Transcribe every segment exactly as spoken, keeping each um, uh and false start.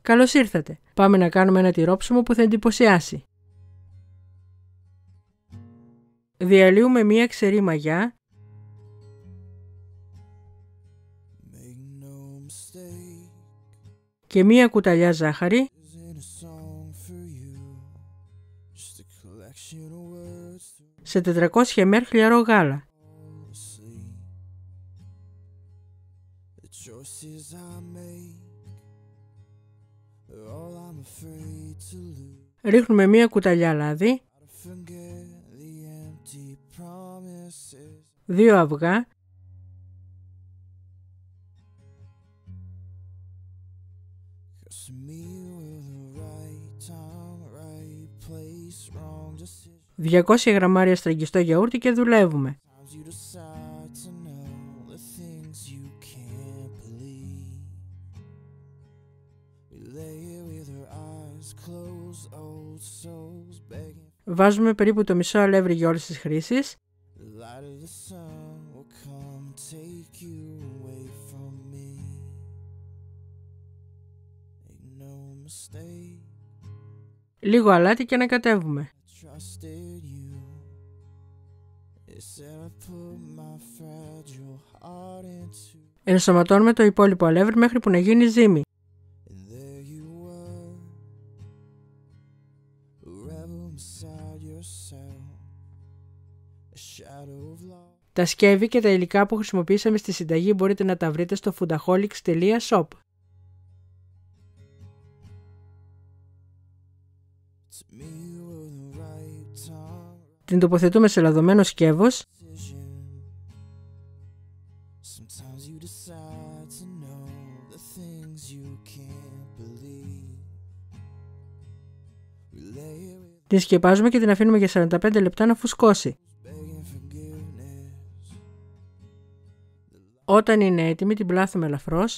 Καλώς ήρθατε. Πάμε να κάνουμε ένα τυρόψωμο που θα εντυπωσιάσει. Διαλύουμε μία ξερή μαγιά και μία κουταλιά ζάχαρη σε τετρακόσια μιλιλίτρα χλιαρό γάλα. Ρίχνουμε μία κουταλιά λάδι, δύο αυγά, διακόσια γραμμάρια στραγγιστό γιαούρτι και δουλεύουμε. Βάζουμε περίπου το μισό αλεύρι για όλες τις χρήσεις. Λίγο αλάτι και ανακατεύουμε. Ενσωματώνουμε το υπόλοιπο αλεύρι μέχρι που να γίνει ζύμη. Τα σκεύη και τα υλικά που χρησιμοποίησαμε στη συνταγή μπορείτε να τα βρείτε στο foodaholics τελεία shop. Την τοποθετούμε σε λαδωμένο σκεύος. Την σκεπάζουμε και την αφήνουμε για σαράντα πέντε λεπτά να φουσκώσει. Όταν είναι έτοιμη την πλάθουμε ελαφρώς.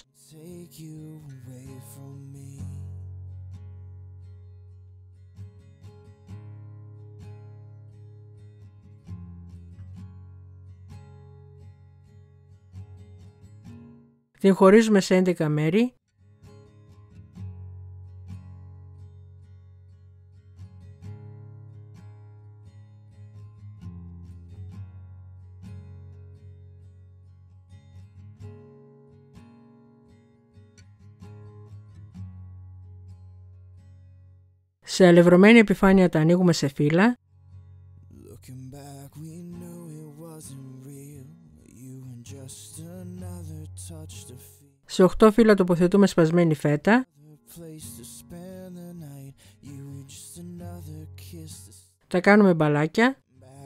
Την χωρίζουμε σε έντεκα μέρη. Σε αλευρωμένη επιφάνεια τα ανοίγουμε σε φύλλα. Σε οκτώ φύλλα τοποθετούμε σπασμένη φέτα. Τα κάνουμε μπαλάκια.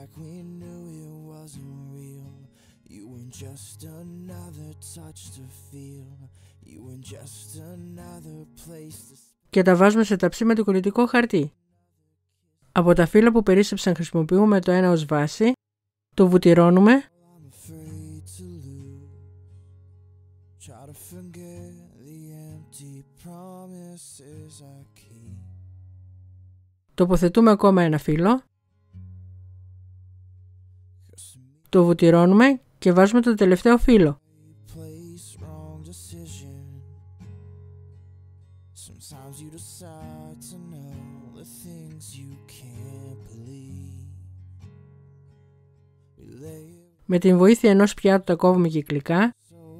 Και τα βάζουμε σε ταψί με το κολλητικό χαρτί. Από τα φύλλα που περίσσεψαν χρησιμοποιούμε το ένα ως βάση. Το βουτυρώνουμε. Τοποθετούμε ακόμα ένα φύλλο. Το βουτυρώνουμε και βάζουμε το τελευταίο φύλλο. Με την βοήθεια ενός πιάτου τα κόβουμε κυκλικά.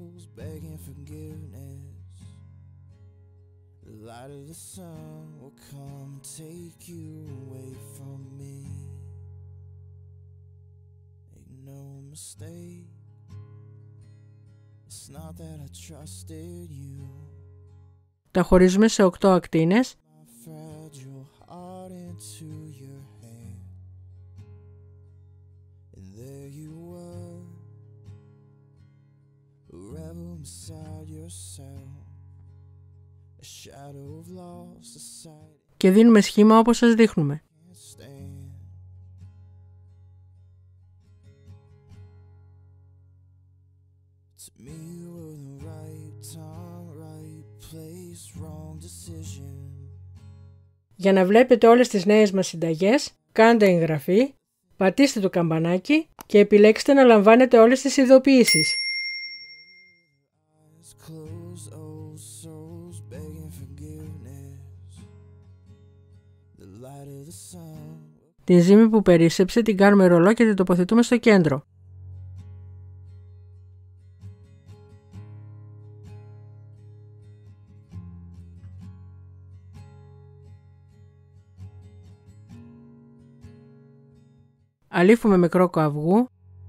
Τα χωρίζουμε σε οκτώ ακτίνες. Και δίνουμε σχήμα όπως σας δείχνουμε. Για να βλέπετε όλες τις νέες μας συνταγές, κάντε εγγραφή, πατήστε το καμπανάκι και επιλέξτε να λαμβάνετε όλες τις ειδοποιήσεις. Closed, old souls begging forgiveness. Την ζύμη που περίσσεψε την κάνουμε ρολό και την τοποθετούμε στο κέντρο. Αλείφουμε με κρόκο αυγού.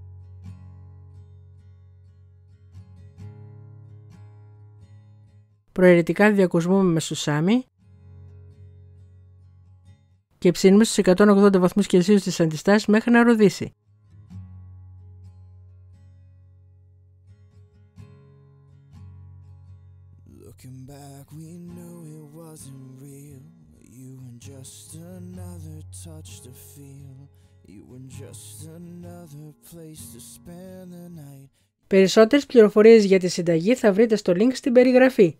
Προαιρετικά διακοσμούμε με σουσάμι και ψήνουμε στους εκατόν ογδόντα βαθμούς Κελσίου στις αντιστάσεις μέχρι να ροδίσει. Περισσότερες πληροφορίες για τη συνταγή θα βρείτε στο link στην περιγραφή.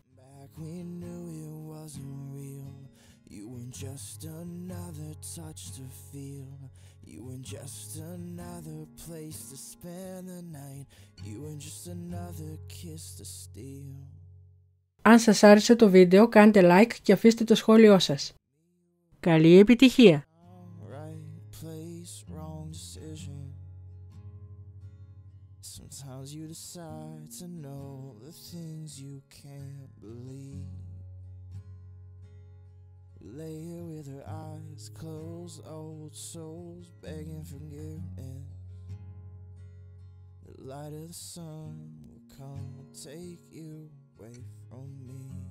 Αν σας άρεσε το βίντεο, κάντε like και αφήστε το σχόλιο σας. Καλή επιτυχία! Sometimes you decide to know the things you can't believe. Lay here with her eyes closed, old souls begging forgiveness. The light of the sun will come and take you away from me.